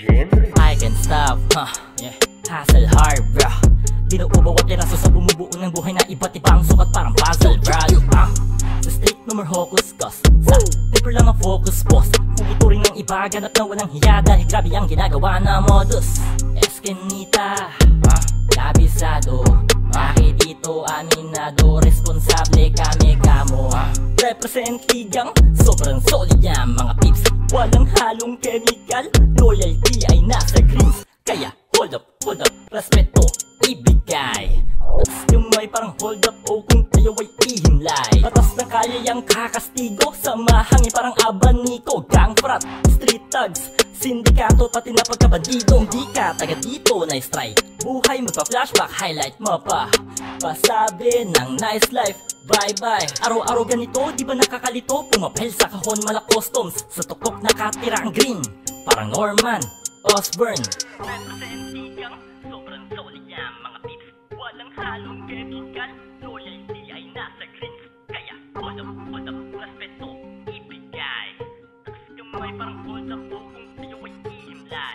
I can stop, yeah. Hustle hard, bro. Binuo bawat piraso sa bumubuo ng buhay na iba't ibang sukat parang puzzle, bro. Sa street no more hocus cause sa paper lang ang focus, boss. Kung ituring ng iba, ganap na walang hiya dahil grabe ang ginagawa na modus. Eskinita, kabisado. Bakit ito aminado? Responsable kami kamo. Represent ligang, sobrang solid yan mga pips. Walang halong chemical, loyalty ay nasa greens. Kaya hold up, respeto, ibigay. Tapos kamay parang hold up, o kung tayo ay ihimlay. Batas na kaya yang kakastigo, samahang parang abaniko. Gang frat, street thugs, sindikato, pati na pagkabandido. Hindi ka taga dito na strike, buhay magpa-flashback, highlight mo pa. Pasabi ng nice life, bye-bye. Araw-araw ganito, di ba nakakalito? Pumapel sa kahon, mala customs. Sa tuktok nakatira ang green, parang Norman Osborn. Representigang, sobrang solid yan mga pips. Walang halong chemical, loyalty ay nasa greens. Kaya hold up, respeto, ibigay. Tapos kamay parang hold up, o kung tayo ay ihimlay.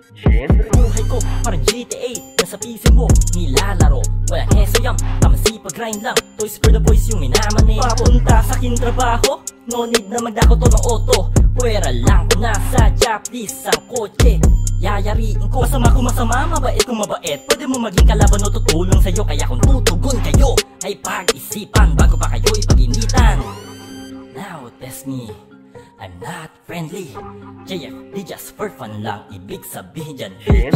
Buhay ko parang GTA, nasa PC mo nilalaro. Wala keso yam, tama sipag-grind lang. Toys for the boys yung minamanay. Papunta sa aking trabaho, no need na magdako to ng auto. Pwera lang kung nasa chaplis ang kotse, yayariin ko. Masama kung masama, mabait kung mabait. Pwede mo maging kalaban o tutulong sa'yo. Kaya kung tutugon kayo, ay pag-isipan bago pa kayo ipag-initan. Now test me, I'm not friendly. JFD just for fun lang, ibig sabihin dyan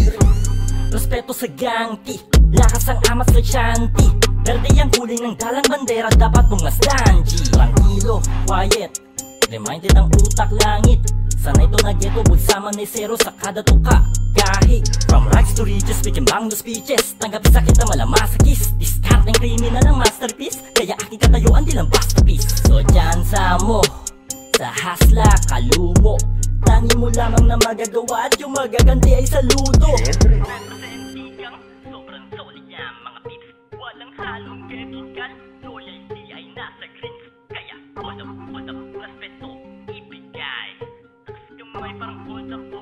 respeto sa gangti, lakas ang amat sa shanty. Verde ang kulay ng dalang bandera, dapat mong masdan G. Tranquilo, quiet, reminded ang utak langit. Sanay to na ghetto, bulsa man ay zero sa kada tuka. Kahit from rags to riches, speaking bang no speeches. Tanggap sakit na malamasakis, discard ng kriminal ng masterpiece. Kaya aking katayuan di lang masterpiece. So dyan sa mo, sa hasla, kalumo, tangi mo lamang na magagawa at yung magaganti ay saludo. Representigang, sobrang solid yan mga pips. Walang halong chemical, loyalty ay nasa greens. Kaya hold up, respeto, ibigay. Tapos kamay parang hold up.